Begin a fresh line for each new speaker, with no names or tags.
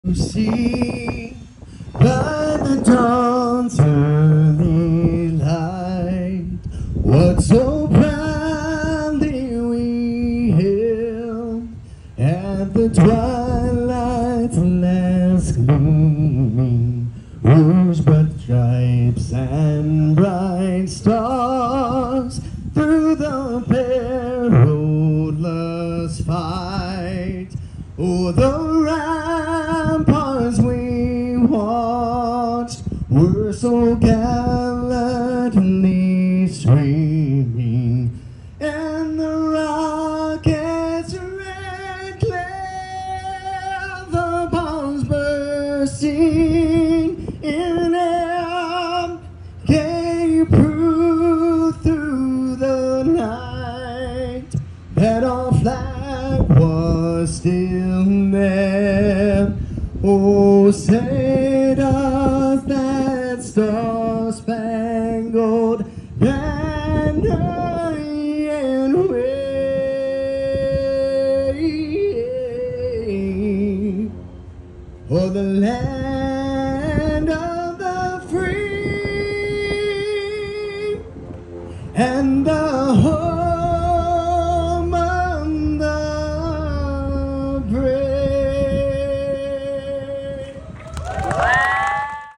You see, by the dawn's early light, what so proudly we hailed at the twilight's last gleaming, rosebud stripes and bright stars through the perilous fight. Oh, the ramparts we watched were so gallantly streaming, and the rockets' red glare, the bombs bursting in air, gave proof through the night that our flag was still there. Oh, say does that star-spangled banner yet wave for the land of the free and the whole